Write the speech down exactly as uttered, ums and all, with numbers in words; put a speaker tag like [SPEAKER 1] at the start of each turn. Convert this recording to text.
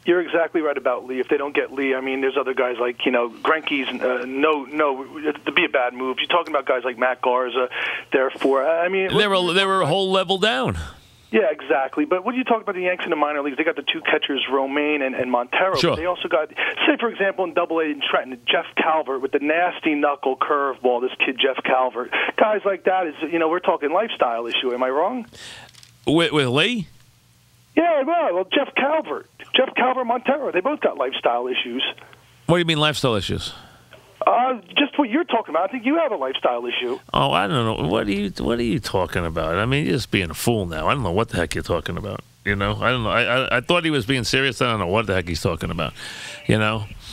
[SPEAKER 1] You're exactly right about Lee. If they don't get Lee, I mean, there's other guys like, you know, Greinke's, uh, no, no, it'd be a bad move. You're talking about guys like Matt Garza, therefore, I mean...
[SPEAKER 2] They were, they were a whole level down.
[SPEAKER 1] Yeah, exactly. But what do you talk about the Yanks in the minor leagues? They got the two catchers, Romaine and, and Montero.
[SPEAKER 2] Sure.
[SPEAKER 1] But they also got, say, for example, in Double A in Trenton, Jeff Calvert with the nasty knuckle curveball, this kid Jeff Calvert. Guys like that, is, you know, we're talking lifestyle issue. Am I wrong?
[SPEAKER 2] With, with Lee?
[SPEAKER 1] Yeah, well, well, Jeff Calvert. Jeff Calvert, Montero, they both got lifestyle issues.
[SPEAKER 2] What do you mean lifestyle issues?
[SPEAKER 1] Uh, just what you're talking about. I think you have a lifestyle issue.
[SPEAKER 2] Oh, I don't know. What are you What are you talking about? I mean, you're just being a fool now. I don't know what the heck you're talking about. You know, I don't know. I I, I thought he was being serious. I don't know what the heck he's talking about. You know.